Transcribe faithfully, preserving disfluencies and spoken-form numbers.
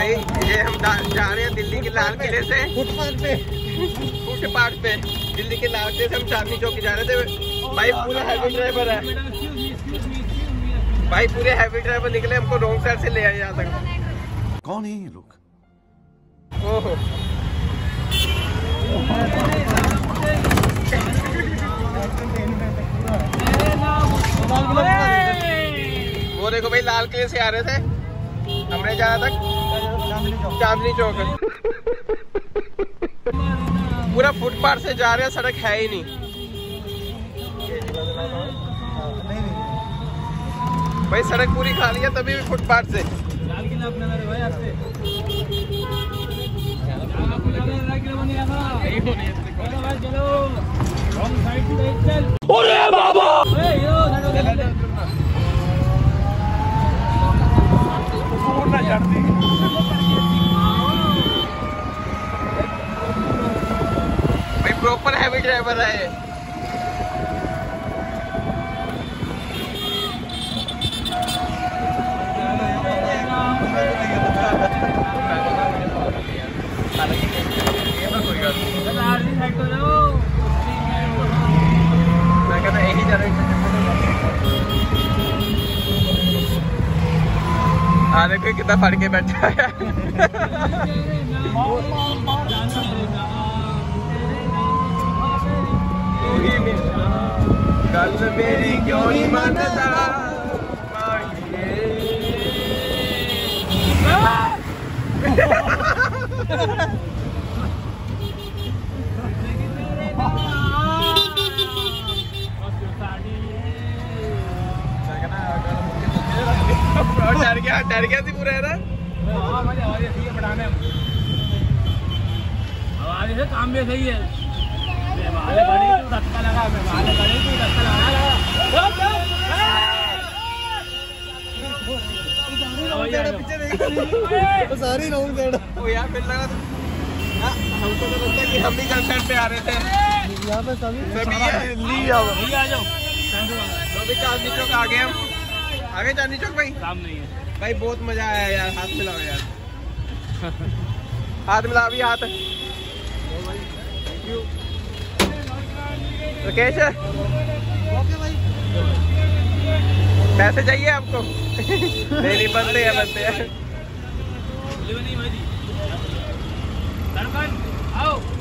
भाई ये हम जा रहे हैं दिल्ली के लाल किले से फुटपाथ पे फुटपाथ पे दिल्ली के लाल किले से हम चांदनी चौक जा रहे थे। भाई पूरा हैवी ड्राइवर है भाई, पूरे हैवी ड्राइवर निकले, हमको रोंग साइड से ले आए यहाँ तक। कौन है ये लोग? ओहो वो देखो भाई लाल किले से आ रहे थे, हमने जाना था चांदनी चौक। पूरा फुटपाथ से जा रहे हैं, सड़क है ही नहीं। भाई सड़क पूरी खाली है, तभी भी फुटपाथ से। लाल किला अपना भाई आपसे अरे बाबा भाई प्रॉपर हैवी ड्राइवर है। मैं कहता यही जा रहे आने को कितना फड़ के बैठा है। कल मेरी क्यों नहीं मानता डर गया डर गया थी पूरा है ना। आवाज से काम भी सही है। धक्का लगा सारी रॉन्ग साइड वो यार मिल रहा था। हमको तो लगता है कि हम भी कंसर्ट पे आ रहे थे। यहाँ पे सभी सभी दिल्ली आ जाओ। तो भी चांदनी चौक आ गए हम। आगे चांदनी चौक भाई काम नहीं है भाई, बहुत मजा आया यार। हाथ मिलाओ यार हाथ मिला अभी हाथ। राकेश पैसे चाहिए आपको? नहीं नहीं बनते हैं बनते हैं। आओ